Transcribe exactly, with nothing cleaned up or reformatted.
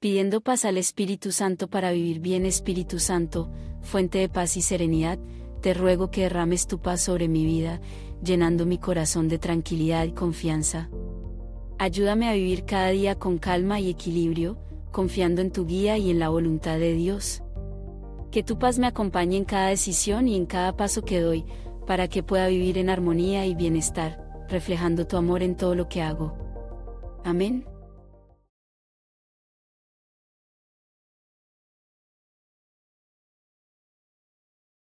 pidiendo paz al Espíritu Santo para vivir bien. Espíritu Santo, fuente de paz y serenidad, te ruego que derrames tu paz sobre mi vida, llenando mi corazón de tranquilidad y confianza. Ayúdame a vivir cada día con calma y equilibrio, confiando en tu guía y en la voluntad de Dios. Que tu paz me acompañe en cada decisión y en cada paso que doy, para que pueda vivir en armonía y bienestar, reflejando tu amor en todo lo que hago. Amén.